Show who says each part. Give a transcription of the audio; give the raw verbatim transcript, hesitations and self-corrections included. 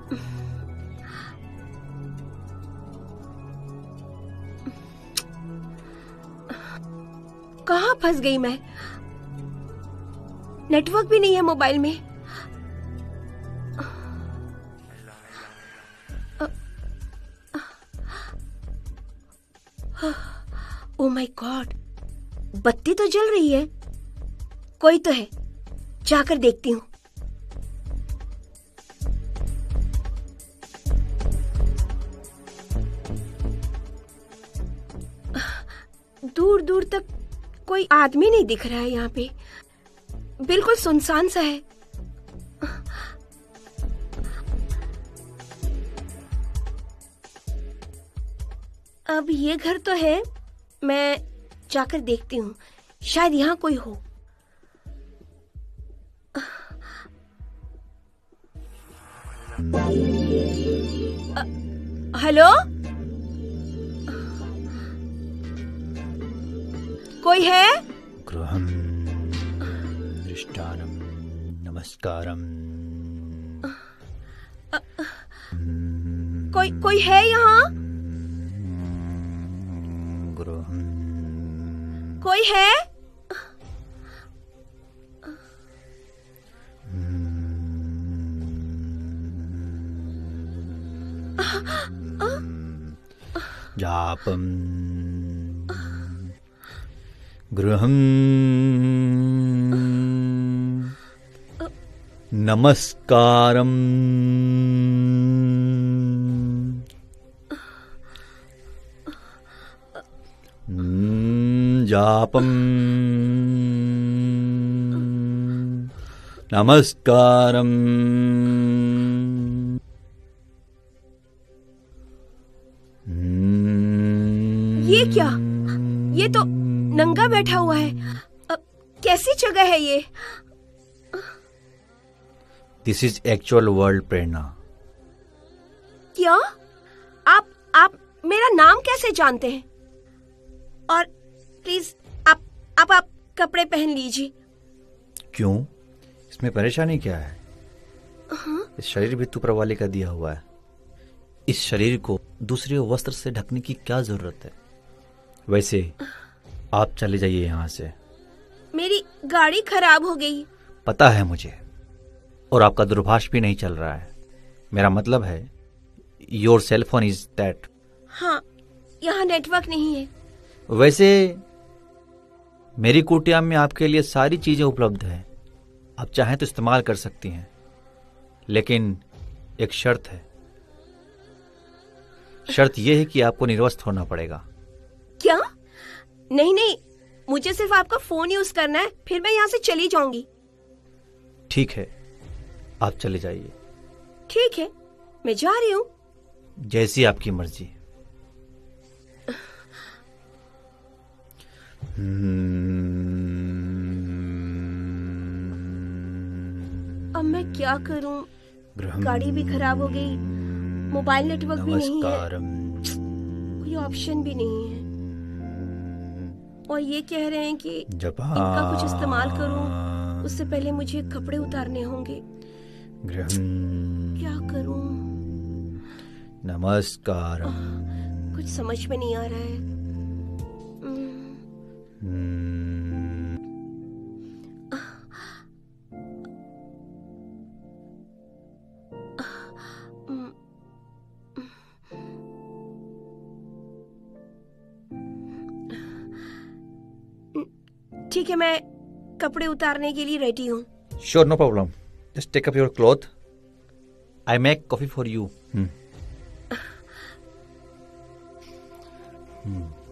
Speaker 1: कहाँ फंस गई मैं? नेटवर्क भी नहीं है मोबाइल में। ओह माय गॉड, बत्ती तो जल रही है। कोई तो है, जाकर देखती हूँ। दूर दूर तक कोई आदमी नहीं दिख रहा है। यहाँ पे बिल्कुल सुनसान सा है। अब ये घर तो है, मैं जाकर देखती हूँ, शायद यहाँ कोई हो। हेलो, कोई है?
Speaker 2: गृहं दृष्टानं नमस्कारं।
Speaker 1: कोई कोई है यहाँ?
Speaker 2: गृहं
Speaker 1: कोई है?
Speaker 2: जापं गृहं नमस्कारं। जापं नमस्कारं।
Speaker 1: ये क्या? ये तो नंगा बैठा हुआ है। अ, कैसी जगह है ये?
Speaker 2: This is actual world, Prerna.
Speaker 1: क्या? आप आप मेरा नाम कैसे जानते हैं? और प्लीज आप आप आप कपड़े पहन लीजिए।
Speaker 2: क्यों? इसमें परेशानी क्या है?
Speaker 1: हाँ?
Speaker 2: इस शरीर भी तो ऊपर वाले का दिया हुआ है। इस शरीर को दूसरे वस्त्र से ढकने की क्या जरूरत है? वैसे आप चले जाइए यहाँ से।
Speaker 1: मेरी गाड़ी खराब हो गई।
Speaker 2: पता है मुझे, और आपका दूरभाष भी नहीं चल रहा है। मेरा मतलब है your cell phone is that.
Speaker 1: हाँ, यहाँ नेटवर्क नहीं है।
Speaker 2: वैसे मेरी कुटिया में आपके लिए सारी चीजें उपलब्ध हैं, आप चाहें तो इस्तेमाल कर सकती हैं, लेकिन एक शर्त है। शर्त यह है कि आपको निर्वस्त्र होना पड़ेगा।
Speaker 1: क्या? नहीं नहीं, मुझे सिर्फ आपका फोन यूज करना है, फिर मैं यहाँ से चली जाऊंगी।
Speaker 2: ठीक है, आप चले जाइए।
Speaker 1: ठीक है, मैं जा रही हूँ।
Speaker 2: जैसी आपकी मर्जी।
Speaker 1: अब मैं क्या करूं? गाड़ी भी खराब हो गई, मोबाइल नेटवर्क भी नहीं है, कोई ऑप्शन भी नहीं है। और ये कह रहे हैं कि इनका कुछ इस्तेमाल करूं, उससे पहले मुझे कपड़े उतारने होंगे। क्या करूं?
Speaker 2: नमस्कारम।
Speaker 1: कुछ समझ में नहीं आ रहा है। ठीक है, मैं कपड़े उतारने के लिए रेडी हूँ।
Speaker 2: Sure, no problem. Just take up your cloth. I make coffee for you.